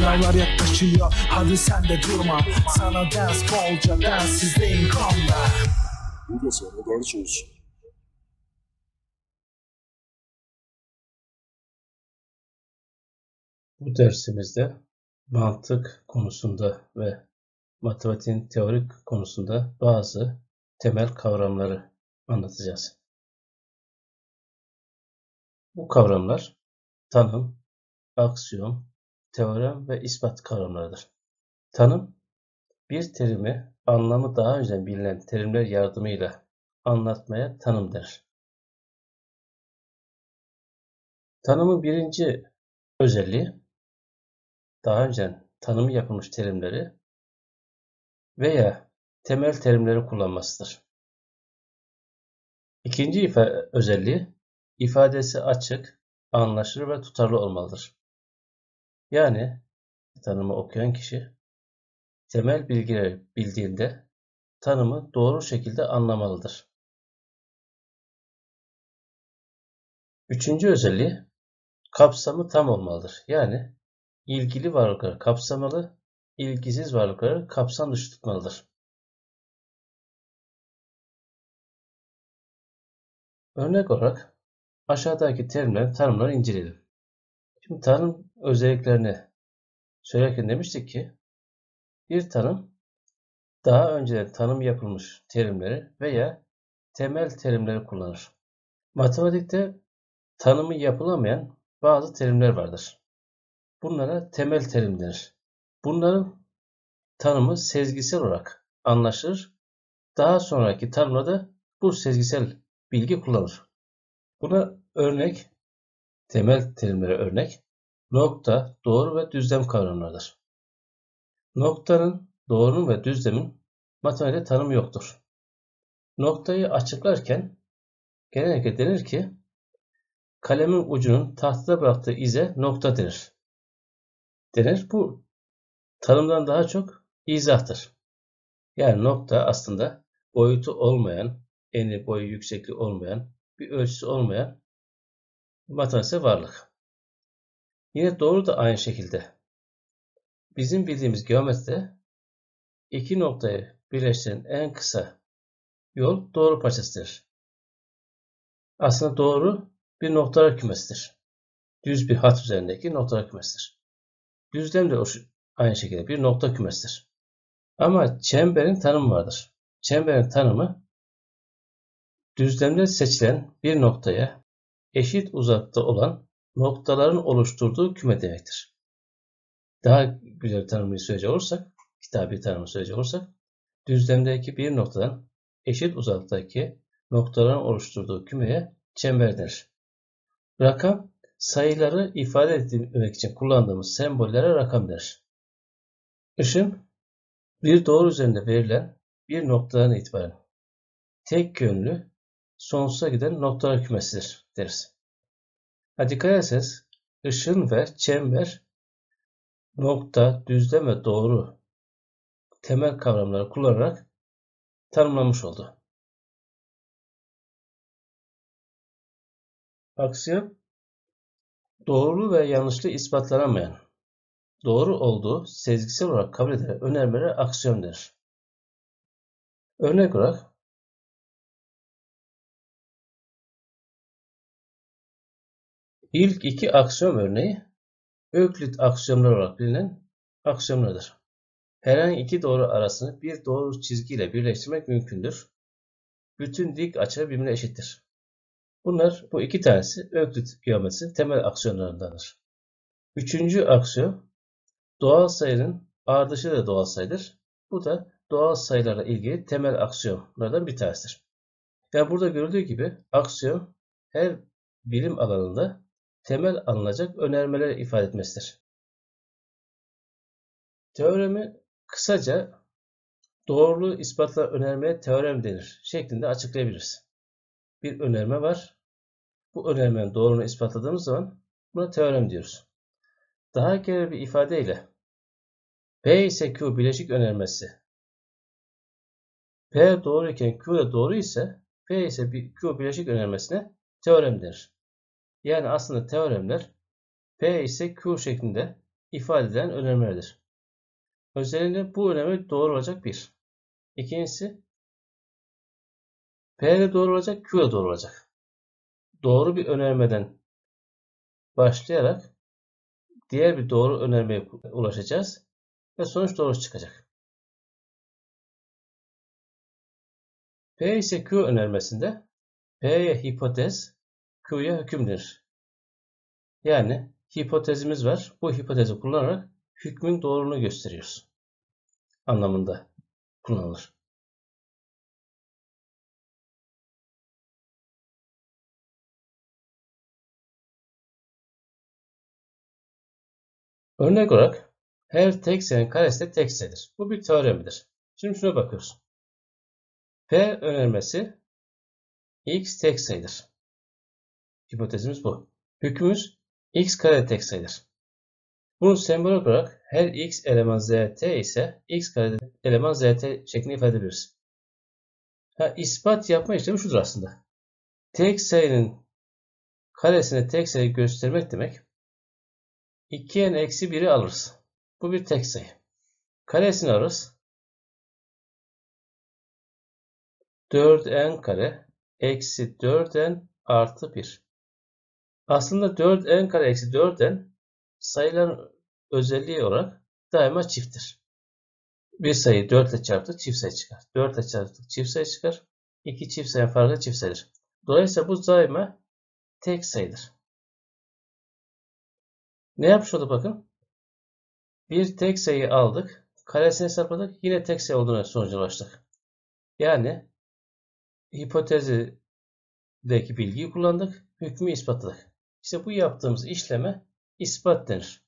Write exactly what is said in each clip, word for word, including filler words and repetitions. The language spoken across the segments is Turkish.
Sınavlar yaklaşıyor, hadi sen de durma. Sana ders bolca, dersizliğin konda. Bu da sana ders olsun. Bu dersimizde mantık konusunda ve matematiğin teorik konusunda bazı temel kavramları anlatacağız. Bu kavramlar tanım, aksiyon, teorem ve ispat kavramlarıdır. Tanım, bir terimi anlamı daha önce bilinen terimler yardımıyla anlatmaya tanım denir. Tanımın birinci özelliği, daha önce tanımı yapılmış terimleri veya temel terimleri kullanmasıdır. İkinci ifa- özelliği, ifadesi açık, anlaşılır ve tutarlı olmalıdır. Yani tanımı okuyan kişi temel bilgileri bildiğinde tanımı doğru şekilde anlamalıdır. Üçüncü özelliği, kapsamı tam olmalıdır. Yani ilgili varlıkları kapsamalı, ilgisiz varlıkları kapsam dışı tutmalıdır. Örnek olarak aşağıdaki terimlerin tanımlarını inceleyelim. Şimdi tanım özelliklerini söylerken demiştik ki bir tanım daha önceden tanım yapılmış terimleri veya temel terimleri kullanır. Matematikte tanımı yapılamayan bazı terimler vardır. Bunlara temel terim denir. Bunların tanımı sezgisel olarak anlaşılır. Daha sonraki tanımda da bu sezgisel bilgi kullanılır. Buna örnek, temel terimlere örnek, nokta, doğru ve düzlem kavramlarıdır. Noktanın, doğrunun ve düzlemin matematikte tanımı yoktur. Noktayı açıklarken genellikle denir ki kalemin ucunun tahtada bıraktığı ize nokta denir. Denir. Bu tanımdan daha çok izahtır. Yani nokta aslında boyutu olmayan, eni, boyu, yüksekliği olmayan, bir ölçüsü olmayan matematiksel varlık. Yine doğru da aynı şekilde. Bizim bildiğimiz geometride iki noktayı birleştiren en kısa yol doğru parçasıdır. Aslında doğru bir noktalar kümesidir. Düz bir hat üzerindeki noktalar kümesidir. Düzlem de aynı şekilde bir nokta kümesidir. Ama çemberin tanımı vardır. Çemberin tanımı düzlemde seçilen bir noktaya eşit uzakta olan noktaların oluşturduğu küme demektir. Daha güzel tanımını söyleyecek olursak, kitabi tanımını söyleyecek olursak, düzlemdeki bir noktadan eşit uzaktaki noktaların oluşturduğu kümeye çember denir. Rakam, sayıları ifade etmek için kullandığımız sembollere rakam denir. Işın, bir doğru üzerinde verilen bir noktadan itibaren tek yönlü sonsuza giden noktalar kümesidir deriz. Ha, dikkat ederseniz ışın ve çember nokta, düzlem ve doğru temel kavramları kullanarak tanımlanmış oldu. Aksiyon, doğru ve yanlışlığı ispatlanamayan, doğru olduğu sezgisel olarak kabul edilen önermelere aksiyon denir. Örnek olarak ilk iki aksiyon örneği Öklit aksiyonları olarak bilinen aksiyonlardır. Herhangi iki doğru arasını bir doğru çizgiyle birleştirmek mümkündür. Bütün dik açılar birbirine eşittir. Bunlar, bu iki tanesi Öklit geometrisinin temel aksiyonlarındandır. Üçüncü aksiyon, doğal sayının ardışı da doğal sayıdır. Bu da doğal sayılarla ilgili temel aksiyonlardan bir tanesidir. Yani burada görüldüğü gibi aksiyon her bilim alanında temel alınacak önermeleri ifade etmesidir. Teoremi kısaca doğruluğu ispatla önermeye teorem denir şeklinde açıklayabiliriz. Bir önerme var. Bu önermenin doğruluğunu ispatladığımız zaman buna teorem diyoruz. Daha genel bir ifadeyle P ise Q bileşik önermesi. P doğru iken Q da doğru ise P ise Q bileşik önermesine teorem denir. Yani aslında teoremler P ise Q şeklinde ifade edilen önermelerdir. Özellikle bu önerme doğru olacak bir. İkincisi P'de doğru olacak, Q'da doğru olacak. Doğru bir önermeden başlayarak diğer bir doğru önermeye ulaşacağız ve sonuç doğru çıkacak. P ise Q önermesinde P'ye hipotez, Q'ya hüküm denir. Yani hipotezimiz var. Bu hipotezi kullanarak hükmün doğruluğunu gösteriyoruz anlamında kullanılır. Örnek olarak her tek sayının karesi de tek sayıdır. Bu bir teoremdir. Şimdi şuna bakıyoruz. P önermesi x tek sayıdır. Hipotezimiz bu. Hükmümüz x kare tek sayıdır. Bunu sembolik olarak her x eleman zt ise x kare eleman zt şeklinde ifade edebiliriz. Ha, ispat yapma işlemi şudur aslında. Tek sayının karesine tek sayı göstermek demek. iki n eksi bir'i alırız. Bu bir tek sayı. Karesini alırız. dört n kare eksi dört n artı bir. Aslında dört n kare eksi dört n sayıların özelliği olarak daima çifttir. Bir sayı dört ile çarptık çift sayı çıkar. dört ile çarptık çift sayı çıkar. iki çift sayı farkı çift sayıdır. Dolayısıyla bu daima tek sayıdır. Ne yapmış oldu bakın. Bir tek sayı aldık. Karesini hesapladık. Yine tek sayı olduğuna sonuca ulaştık. Yani hipotezideki bilgiyi kullandık. Hükmü ispatladık. İşte bu yaptığımız işleme ispat denir.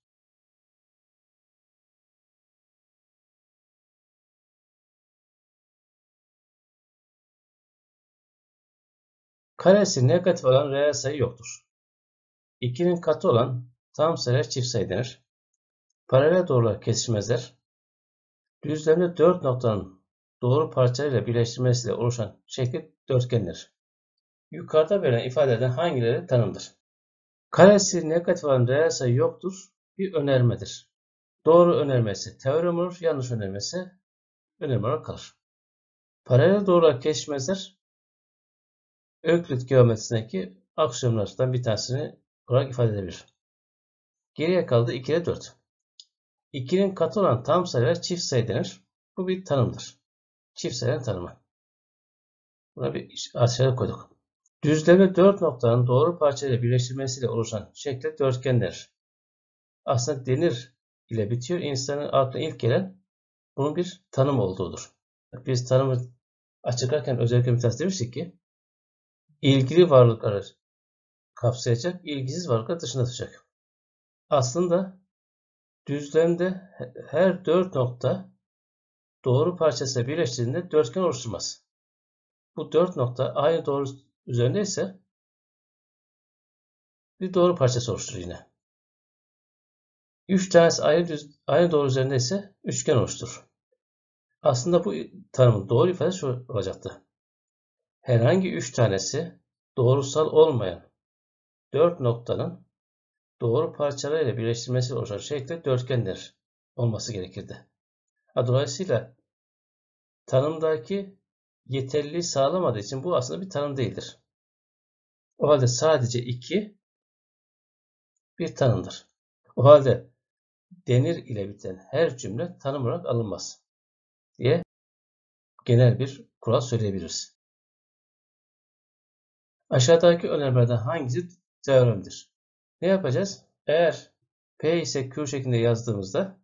Karesi negatif olan reel sayı yoktur. ikinin katı olan tam sayılar çift sayı denir. Paralel doğrular kesişmezler. Düzlemde dört noktanın doğru parçalarıyla birleştirmesiyle oluşan şekil dörtgendir. Yukarıda verilen ifadelerden hangileri tanımdır? Karesi negatif olan reel sayı yoktur. Bir önermedir. Doğru önermesi teorem olur, yanlış önermesi önerme olarak kalır. Paralel doğrular kesişmezler. Öklit geometrisindeki aksiyomlardan bir tanesini olarak ifade edebilir. Geriye kaldı iki ile dört. ikinin katı olan tam sayılar çift sayı denir. Bu bir tanımdır. Çift sayının tanımı. Buna bir aşağıya koyduk. Düzlemde dört noktanın doğru parçayla birleştirmesiyle oluşan şekle dörtgen denir. Aslında denir ile bitiyor. İnsanın aklına ilk gelen bunun bir tanım olduğudur. Biz tanımı açıklarken özellikle bir tanesi demiştik ki ilgili varlıkları kapsayacak, ilgisiz varlıkları dışında tutacak. Aslında düzlemde her dört nokta doğru parçasıyla birleştiğinde dörtgen oluşturmaz. Bu dört nokta aynı doğru üzerindeyse bir doğru parçası oluşturur yine. üç tanesi aynı, düz, aynı doğru üzerindeyse üçgen oluşturur. Aslında bu tanımın doğru ifadesi şu olacaktı. Herhangi üç tanesi doğrusal olmayan dört noktanın doğru parçalarıyla birleştirmesiyle oluşan şekilde dörtgenler olması gerekirdi. Dolayısıyla tanımdaki yeterliliği sağlamadığı için bu aslında bir tanım değildir. O halde sadece iki bir tanımdır. O halde denir ile biten her cümle tanım olarak alınmaz diye genel bir kural söyleyebiliriz. Aşağıdaki önermelerden hangisi teoremdir? Ne yapacağız? Eğer P ise Q şeklinde yazdığımızda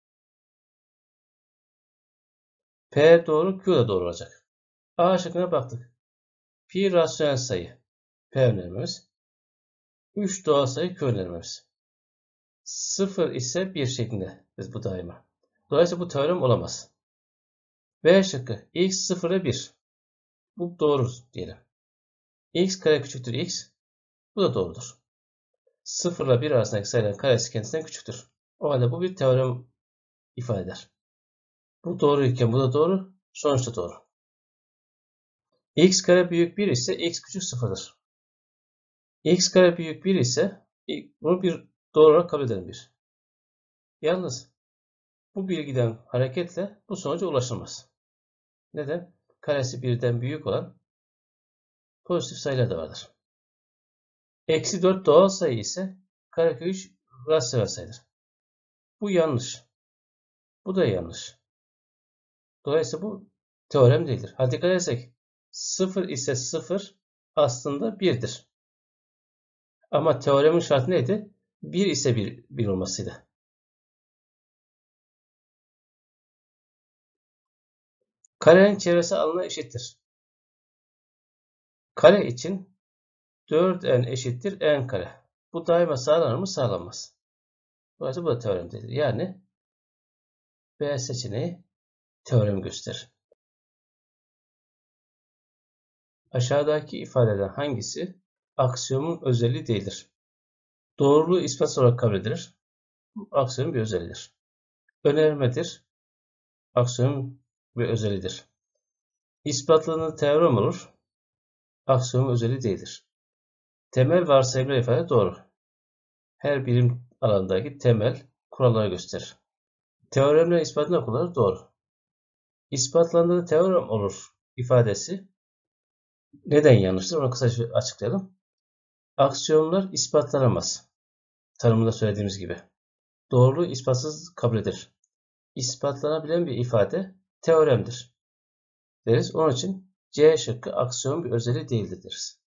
P doğru, Q da doğru olacak. A şıkkına baktık. Pi rasyonel sayı P önermemiz. üç doğal sayı Q önermemiz. sıfır ise bir şeklinde biz bu daima. Dolayısıyla bu teorem olamaz. B şıkkı x sıfır ile bir. Bu doğru diyelim. X kare küçüktür x. Bu da doğrudur. sıfır ile bir arasındaki sayıların karesi kendisinden küçüktür. O halde bu bir teorem ifade eder. Bu doğru iken bu da doğru. Sonuçta doğru. X kare büyük bir ise x küçük sıfırdır. X kare büyük bir ise bunu bir doğru olarak kabul edelim bir. Yalnız bu bilgiden hareketle bu sonuca ulaşılmaz. Neden? Karesi birden büyük olan pozitif sayılar da vardır. Eksi dört doğal sayı ise karekök üç rasyonel sayıdır. Bu yanlış. Bu da yanlış. Dolayısıyla bu teorem değildir. Hadi dikkat edersek sıfır ise sıfır aslında birdir. Ama teoremin şartı neydi? bir ise bir, bir olmasıydı. Karenin çevresi alana eşittir. Kare için dört n eşittir n kare. Bu daima sağlanır mı? Sağlanmaz. Dolayısıyla bu da teorem değildir. Yani B seçeneği teorem gösterir. Aşağıdaki ifadeden hangisi aksiyomun özelliği değildir? Doğruluğu ispat olarak kabul edilir. Bu aksiyomun bir özelliğidir. Önermedir. Aksiyomun bir özelliğidir. İspatlandığı teorem olur. Aksiyomun özelliği değildir. Temel varsayımlar ifade doğru. Her birim alandaki temel kuralları gösterir. Teoremle ispatını kullanır doğru. İspatlandığı teorem olur ifadesi neden yanlıştır? Onu kısaca açıklayalım. Aksiyonlar ispatlanamaz. Tanımında söylediğimiz gibi. Doğruluğu ispatsız kabul edilir. İspatlanabilen bir ifade teoremdir deriz. Onun için C şıkkı aksiyon bir özelliği değildir deriz.